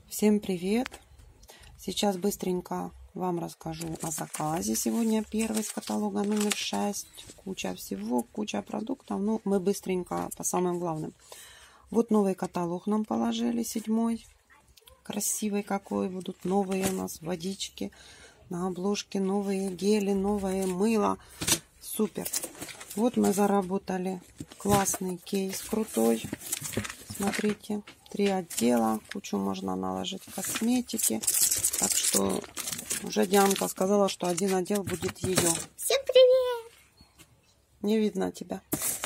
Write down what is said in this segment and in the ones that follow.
Всем привет! Сейчас быстренько вам расскажу о заказе. Сегодня первый из каталога номер 6. Куча всего, куча продуктов. Ну, мы быстренько по самым главным. Вот новый каталог нам положили, 7. Красивый какой. Будут новые у нас водички. На обложке новые гели, новое мыло. Супер! Вот мы заработали классный кейс, крутой. Смотрите, 3 отдела, кучу можно наложить косметики. Так что уже Дианка сказала, что один отдел будет ее. Всем привет! Не видно тебя.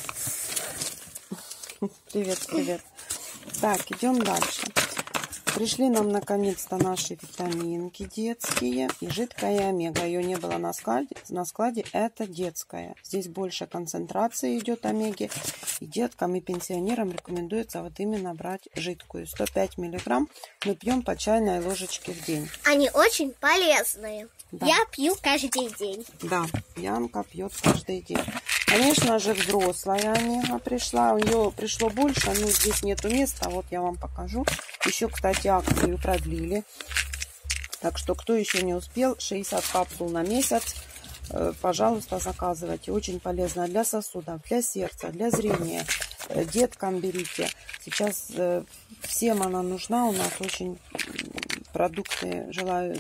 Привет, привет. Так, идем дальше. Пришли нам наконец-то наши витаминки детские и жидкая омега. Ее не было на складе. Это детская. Здесь больше концентрации идет омеги. И деткам, и пенсионерам рекомендуется вот именно брать жидкую. 105 миллиграмм мы пьем по чайной ложечке в день. Они очень полезные. Да. Я пью каждый день. Да, Янка пьет каждый день. Конечно же, взрослая омега пришла. У нее пришло больше, но здесь нету места. Вот я вам покажу. Еще, кстати, акцию продлили. Так что, кто еще не успел, 60 капсул на месяц. Пожалуйста, заказывайте. Очень полезно для сосудов, для сердца, для зрения. Деткам берите. Сейчас всем она нужна. У нас очень продукты желают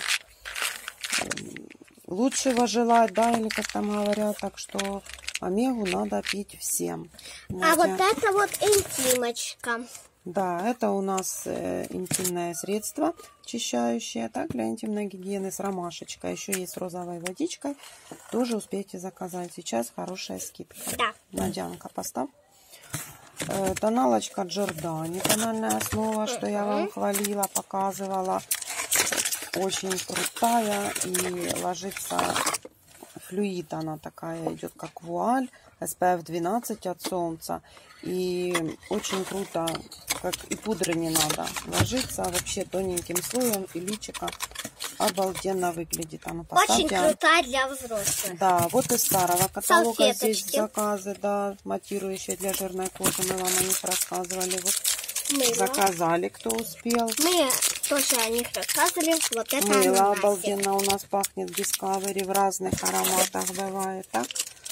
лучшего желать, да, или как там говорят. Так что омегу надо пить всем. А вот это вот интимочка. Да, это у нас интимное средство очищающее, так, для интимной гигиены с ромашечкой. Еще есть с розовой водичкой. Тоже успейте заказать. Сейчас хорошая скидка. Да. Надянка, поставь. Тоналочка Джордани, тональная основа, что я вам хвалила, показывала. Очень крутая и ложится флюид. Она такая идет, как вуаль. SPF 12 от солнца. И очень круто, как и пудры не надо ложиться, вообще тоненьким слоем, и личико обалденно выглядит. А ну, очень крутая для взрослых. Да, вот из старого каталога салфеточки. Здесь заказы, да, матирующие для жирной кожи, мы вам о них рассказывали. Вот мыло. Заказали, кто успел. Мы тоже о них рассказывали. Вот это мыло обалденно у нас пахнет Discovery, в разных ароматах бывает, так?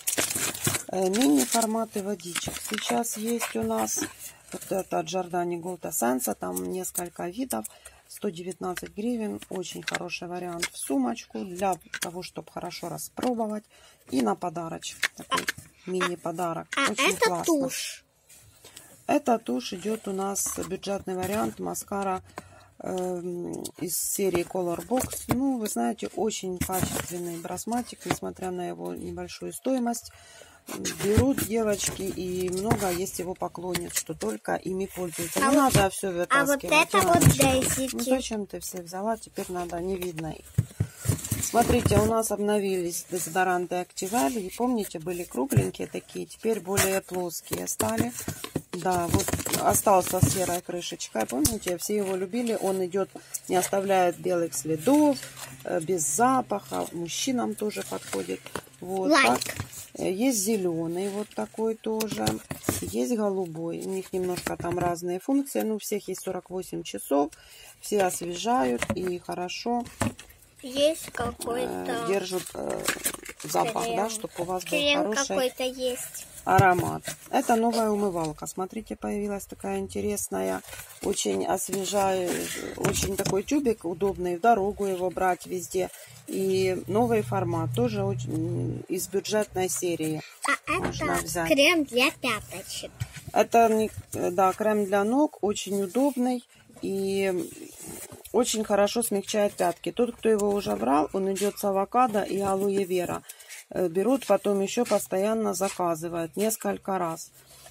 Мини-форматы водичек. Сейчас есть у нас вот это Giordani Gold Essence. Там несколько видов. 119 гривен. Очень хороший вариант в сумочку. Для того, чтобы хорошо распробовать. И на подарочек. Такой мини-подарок. Очень это классно. тушь. Эта тушь идет у нас бюджетный вариант. Маскара из серии Color Box. Ну, вы знаете, очень качественный брасматик. Несмотря на его небольшую стоимость. Берут девочки, и много есть его поклонниц, что только ими пользуются. Не надо все вытаскивать. А вот это вот Дейзики. Ну зачем ты все взяла? Теперь надо, не видно их. Смотрите, у нас обновились дезодоранты Activelle. И помните, были кругленькие такие, теперь более плоские стали. Да, вот остался с серой крышечкой. Помните, все его любили. Он идет, не оставляет белых следов, без запаха. Мужчинам тоже подходит. Вот так. Есть зеленый, вот такой тоже. Есть голубой. У них немножко там разные функции. Ну, у всех есть 48 часов. Все освежают и хорошо есть какой-то держат запах, да, чтобы у вас был хороший какой-то есть аромат. Это новая умывалка. Смотрите, появилась такая интересная, очень освежает, очень такой тюбик удобный, в дорогу его брать везде. И новый формат, тоже очень из бюджетной серии. Можно это взять. Крем для пяточек. Это, да, крем для ног, очень удобный и очень хорошо смягчает пятки. Тот, кто его уже брал, он идет с авокадо и алоэ вера. Берут, потом еще постоянно заказывают несколько раз.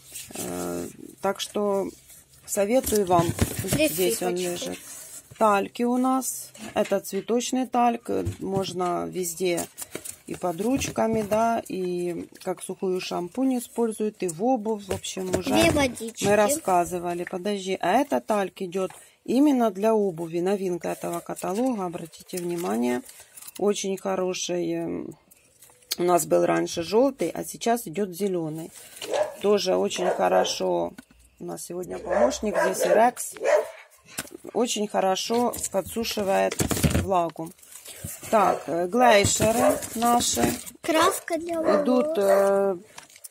Так что советую вам. Здесь он лежит. Тальки у нас. Это цветочный тальк. Можно везде и под ручками, да, и как сухую шампунь используют, и в обувь. В общем, уже мы рассказывали. Подожди. А это тальк идет именно для обуви. Новинка этого каталога. Обратите внимание. Очень хороший. У нас был раньше желтый, а сейчас идет зеленый. Тоже очень хорошо. У нас сегодня помощник здесь Рекс. очень хорошо подсушивает влагу. Так, глейшеры наши Краска для волос. идут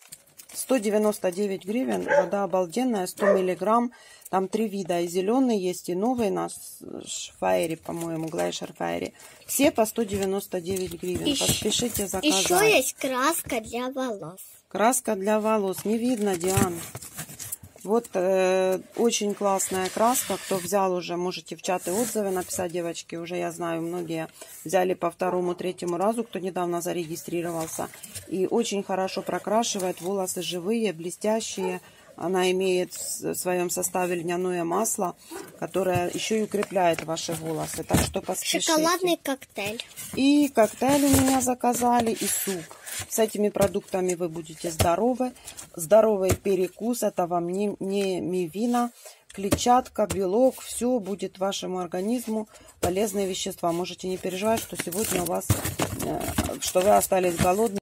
199 гривен. Вода обалденная, 100 миллиграмм. Там 3 вида. И зеленый есть, и новый наш Фейри, по-моему, Глейшер Фейри. Все по 199 гривен. Поспешите заказать. Еще есть краска для волос. Краска для волос. Не видно, Диана. Вот очень классная краска. Кто взял уже, можете в чаты отзывы написать, девочки. Уже я знаю, многие взяли по второму, третьему разу, кто недавно зарегистрировался. И очень хорошо прокрашивает волосы живые, блестящие. Она имеет в своем составе льняное масло, которое еще и укрепляет ваши волосы. Так что поспешите. Шоколадный коктейль. И коктейль у меня заказали, и суп. С этими продуктами вы будете здоровы. Здоровый перекус. Это вам не мивина, клетчатка, белок. Все будет вашему организму полезные вещества. Можете не переживать, что сегодня у вас, что вы остались голодны.